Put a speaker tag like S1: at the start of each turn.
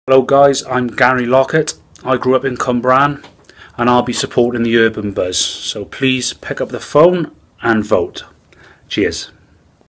S1: Hello guys, I'm Gary Lockett. I grew up in Cwmbran and I'll be supporting the urban buzz. So please pick up the phone and vote. Cheers.